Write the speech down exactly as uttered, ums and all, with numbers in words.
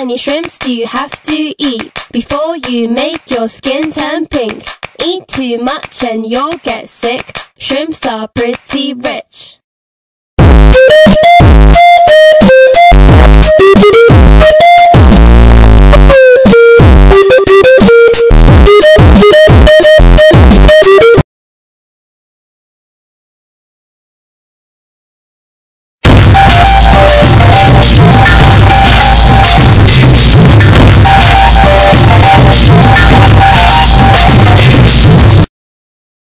many shrimps do you have to eat before you make your skin turn pink? Eat too much and you'll get sick. Shrimps are pretty rich.